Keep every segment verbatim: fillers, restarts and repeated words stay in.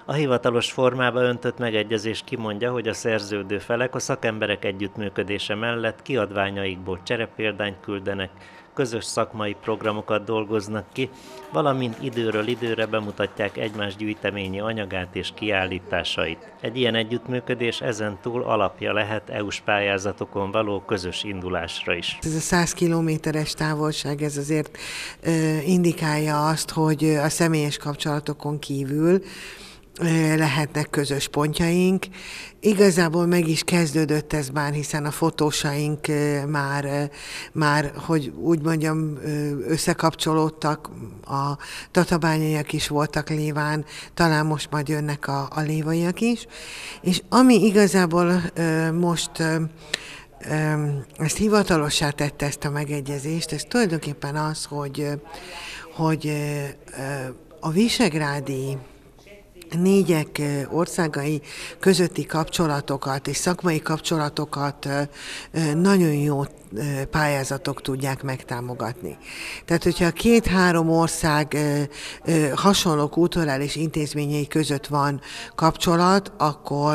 A hivatalos formába öntött megegyezés kimondja, hogy a szerződő felek a szakemberek együttműködése mellett kiadványaikból cserepéldányt küldenek, közös szakmai programokat dolgoznak ki, valamint időről időre bemutatják egymás gyűjteményi anyagát és kiállításait. Egy ilyen együttműködés ezentúl alapja lehet é u-s pályázatokon való közös indulásra is. Ez a száz kilométeres távolság, ez azért indikálja azt, hogy a személyes kapcsolatokon kívül lehetnek közös pontjaink. Igazából meg is kezdődött ez már, hiszen a fotósaink már, már, hogy úgy mondjam, összekapcsolódtak, a tatabányaiak is voltak Léván, talán most majd jönnek a, a lévaiak is. És ami igazából most ezt hivatalossá tette, ezt a megegyezést, ez tulajdonképpen az, hogy, hogy a visegrádi négyek országai közötti kapcsolatokat és szakmai kapcsolatokat nagyon jó pályázatok tudják megtámogatni. Tehát, hogyha a két-három ország hasonló kulturális intézményei között van kapcsolat, akkor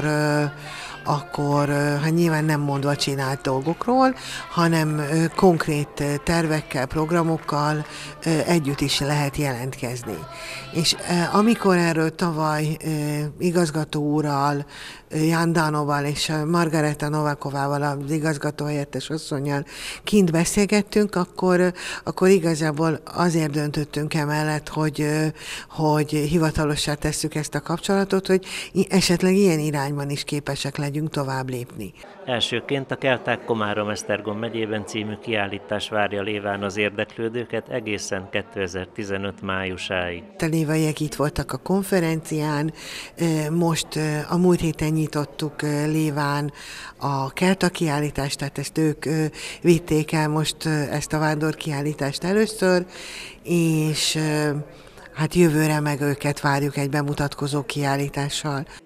akkor hát nyilván nem mondva csinált dolgokról, hanem konkrét tervekkel, programokkal együtt is lehet jelentkezni. És amikor erről tavaly igazgató úrral, Jan Danoval és Margareta Novakovával, az igazgatóhelyettes asszonnyal kint beszélgettünk, akkor, akkor igazából azért döntöttünk emellett, hogy, hogy hivatalossá tesszük ezt a kapcsolatot, hogy esetleg ilyen irányban is képesek legyünk tovább lépni. Elsőként a Kelták Komárom-Esztergom megyében című kiállítás várja Léván az érdeklődőket egészen kétezer-tizenöt májusáig. A lévaiek itt voltak a konferencián, most a múlt héten nyitottuk Léván a Kelta kiállítást, tehát ezt ők vitték el most ezt a vándorkiállítást először, és hát jövőre meg őket várjuk egy bemutatkozó kiállítással.